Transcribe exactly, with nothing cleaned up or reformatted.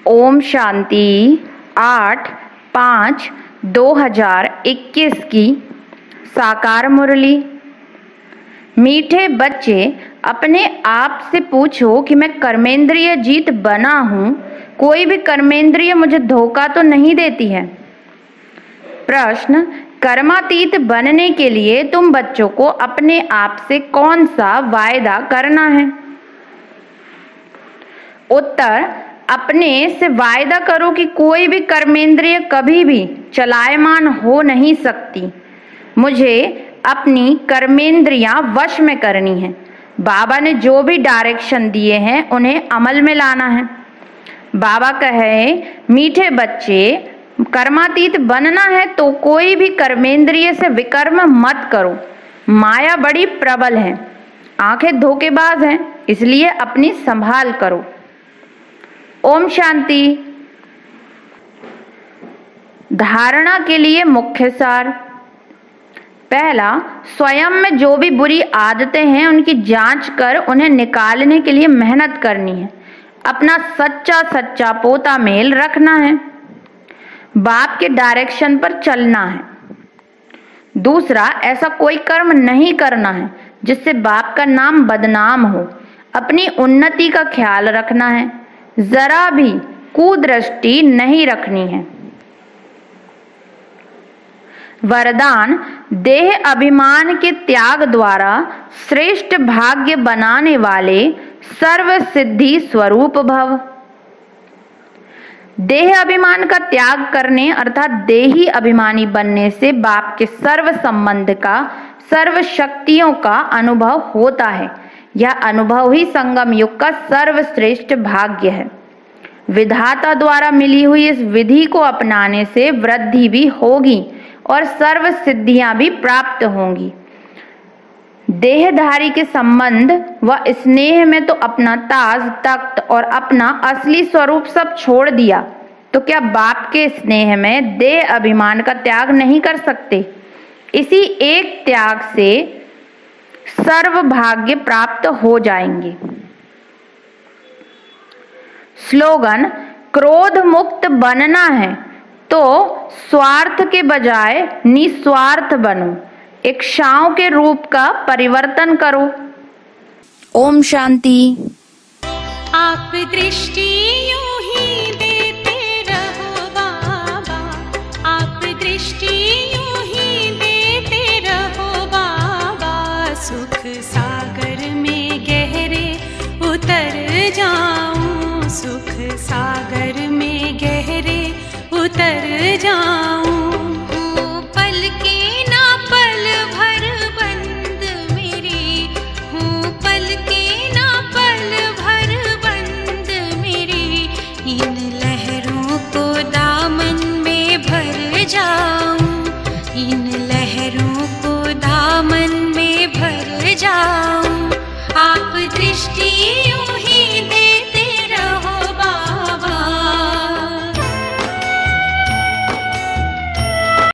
ओम शांति। आठ पाँच दो हजार इक्कीस की साकार मुरली। मीठे बच्चे, अपने आप से पूछो कि मैं कर्मेंद्रिय जीत बना हूँ, कोई भी कर्मेंद्रिय मुझे धोखा तो नहीं देती है। प्रश्न, कर्मातीत बनने के लिए तुम बच्चों को अपने आप से कौन सा वायदा करना है? उत्तर, अपने से वायदा करो कि कोई भी कर्मेंद्रिय कभी भी चलायमान हो नहीं सकती। मुझे अपनी कर्मेंद्रियां वश में करनी है। बाबा ने जो भी डायरेक्शन दिए हैं उन्हें अमल में लाना है। बाबा कहे, मीठे बच्चे, कर्मातीत बनना है तो कोई भी कर्मेंद्रिय से विकर्म मत करो। माया बड़ी प्रबल है, आंखें धोखेबाज हैं, इसलिए अपनी संभाल करो। ओम शांति। धारणा के लिए मुख्य सार। पहला, स्वयं में जो भी बुरी आदतें हैं उनकी जांच कर उन्हें निकालने के लिए मेहनत करनी है। अपना सच्चा सच्चा पोता मेल रखना है। बाप के डायरेक्शन पर चलना है। दूसरा, ऐसा कोई कर्म नहीं करना है जिससे बाप का नाम बदनाम हो। अपनी उन्नति का ख्याल रखना है, जरा भी कुदृष्टि नहीं रखनी है। वरदान, देह अभिमान के त्याग द्वारा श्रेष्ठ भाग्य बनाने वाले सर्व सिद्धि स्वरूप भव। देह अभिमान का त्याग करने अर्थात देही अभिमानी बनने से बाप के सर्व संबंध का, सर्व शक्तियों का अनुभव होता है। यह अनुभव ही संगम युग का सर्वश्रेष्ठ भाग्य है। विधाता द्वारा मिली हुई इस विधि को अपनाने से वृद्धि भी होगी और सर्व सिद्धियां भी प्राप्त होंगी। देहधारी के संबंध व स्नेह में तो अपना ताज तख्त और अपना असली स्वरूप सब छोड़ दिया, तो क्या बाप के स्नेह में देह अभिमान का त्याग नहीं कर सकते? इसी एक त्याग से सर्व भाग्य प्राप्त हो जाएंगे। स्लोगन, क्रोध मुक्त बनना है तो स्वार्थ के बजाय निस्वार्थ बनो। इच्छाओं के रूप का परिवर्तन करो। ओम शांति। आप दृष्टि यूं ही देते रहो बाबा, आप दृष्टि यूं ही देते रहो बाबा। सुख सागर में गहरे उतर जाऊं, सुख सागर में गहरे उतर जाऊं।